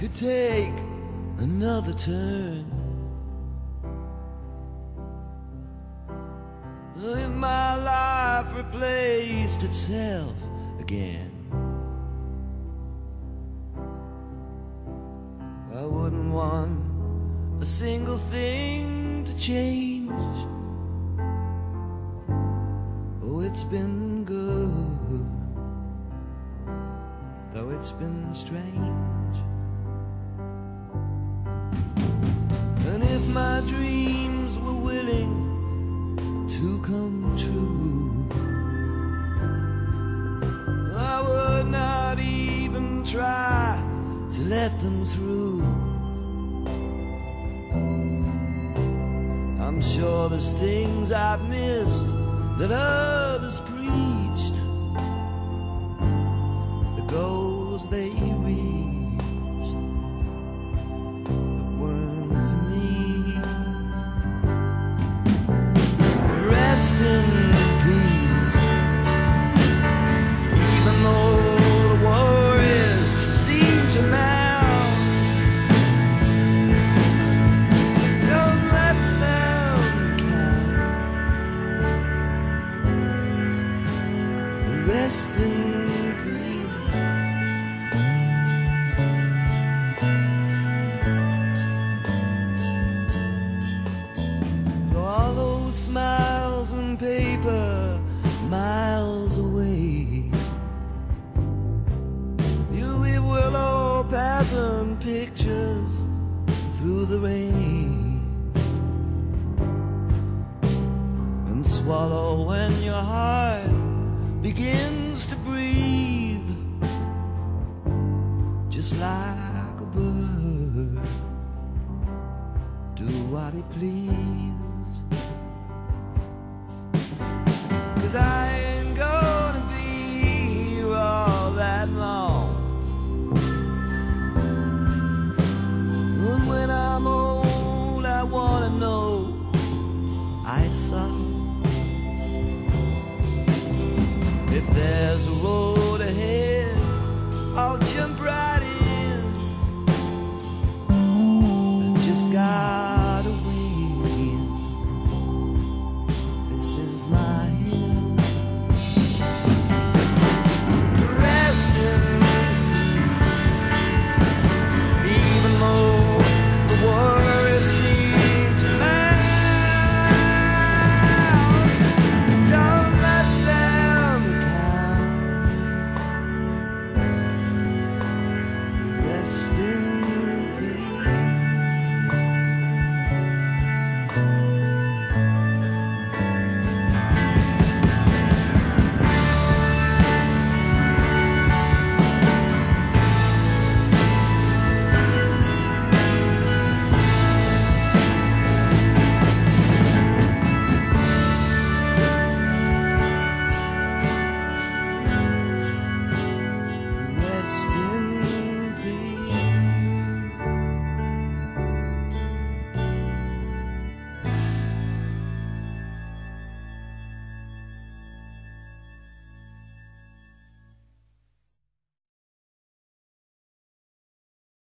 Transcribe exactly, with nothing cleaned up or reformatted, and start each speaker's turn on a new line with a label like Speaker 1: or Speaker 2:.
Speaker 1: could take another turn, if my life replaced itself again, I wouldn't want a single thing to change. Oh, it's been good, though it's been strange. And if my dreams were willing to come true, I would not even try to let them through. I'm sure there's things I've missed that others preached, the goals they reached that weren't for me. Rest in peace, even though the warriors seem to melt. Don't let them count. Rest in peace. All those smiles and paper miles away, you'll be willow pattern pictures through the rain, and swallow when your heart begins to breathe, just like a bird, do what he please. 'Cause I